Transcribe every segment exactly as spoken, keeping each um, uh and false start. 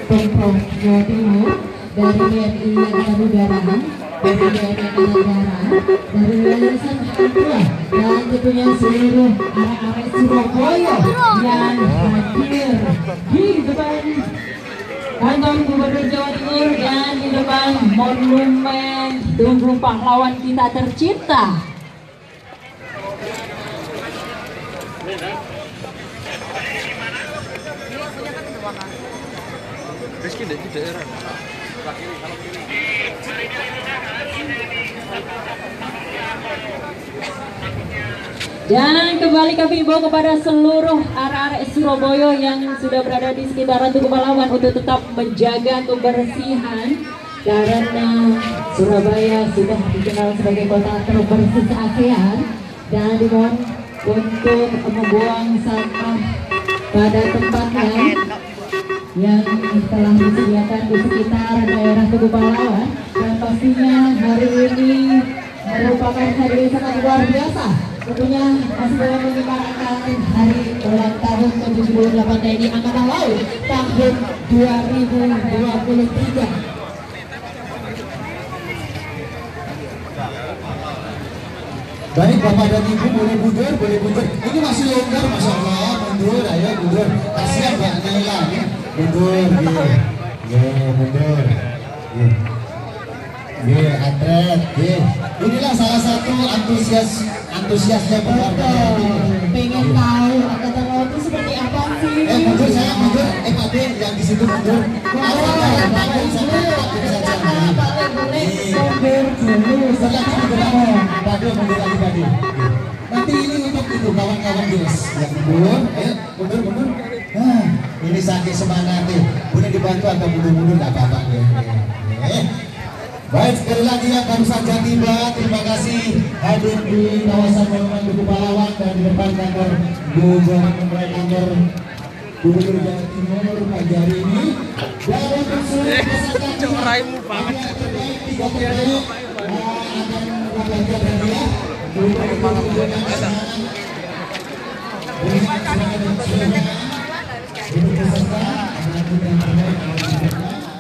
Pemprov Jawa Timur, dari B N I Angkatan Udara, dari B N I Angkatan Darat, dari Yayasan Ampla, dan tentunya seluruh arek-arek Surabaya yang hadir di depan kantor Gubernur Jawa Timur dan di depan monumen Tugu Pahlawan kita tercinta. Rizky di daerah. Dan kembali kami himbau kepada seluruh arek-arek Surabaya yang sudah berada di sekitaran Tugu Pahlawan untuk tetap menjaga kebersihan, karena Surabaya sudah dikenal sebagai kota terbersih se-ASEAN, dan dimohon untuk membuang sampah pada tempatnya yang telah disediakan di sekitar daerah Tugu Pahlawan. Dan pastinya hari ini merupakan hari yang sangat luar biasa, tentunya masih dalam menyemarakan hari ulang tahun ke tujuh puluh delapan T N I Angkatan Laut tahun dua ribu dua puluh tiga. Baik Bapak dan Ibu, boleh mundur, boleh mundur. Ini masih longgar, Masya Allah. Mundur, ayo mundur. Kasihan Mbak Naila, ya. Mundur, ya, ya mundur, ya, ya atlet, ya. Inilah salah satu antusias antusiasnya keluarga. Pengen tahu Angkatan Laut itu seperti apa sih? Eh mundur, saya mundur. Eh Pak D, yang di situ mundur. Asalnya Pak D sama Pak D saja. Mundur dulu. Setelah itu mundur, Pak D mundur lagi Pak D. Nanti ini untuk itu kawan-kawan jelas. Yang mundur, ayo mundur mundur. Nah, ini saking semangatnya. Boleh dibantu atau mundur-mundur nggak apa-apa ya. Eh. Baik, sekali lagi yang baru saja tiba, terima kasih hadir di kawasan Monumen Tugu Pahlawan dan di depan kantor Gubernur kantor Gubernur Jawa Timur pagi hari ini. Dan untuk seluruh peserta Cemraimu banget. tiga terbaik akan membagikan hadiah untuk Gubernur untuk peserta yang terbaik.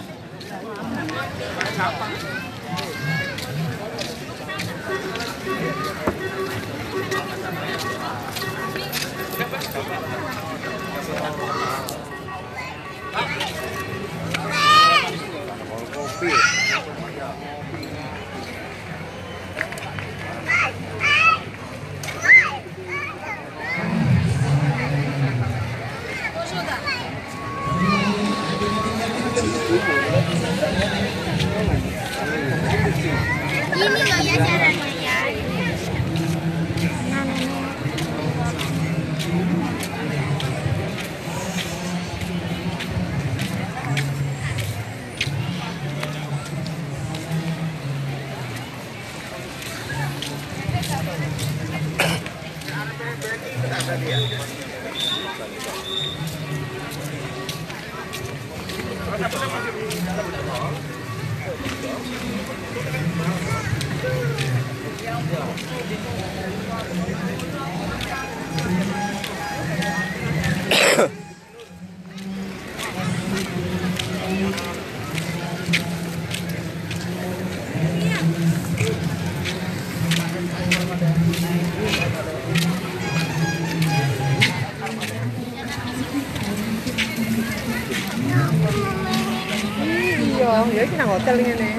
Ini loh ya caranya ya. Iya, ya nang hotel ngene.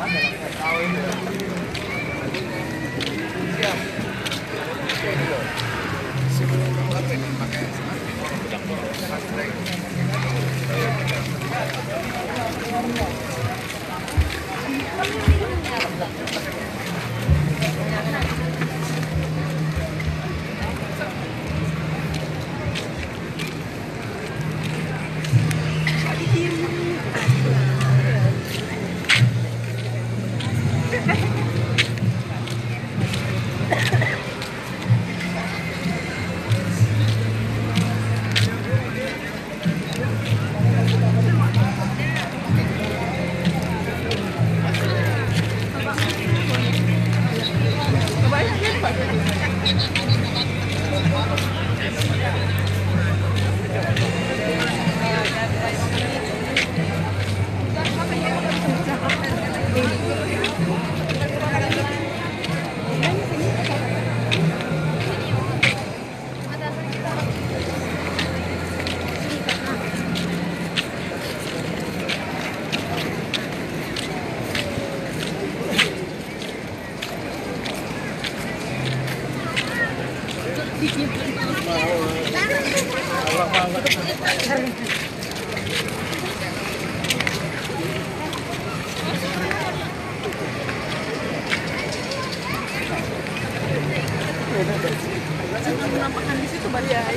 Menampakkan di situ Mbak ya.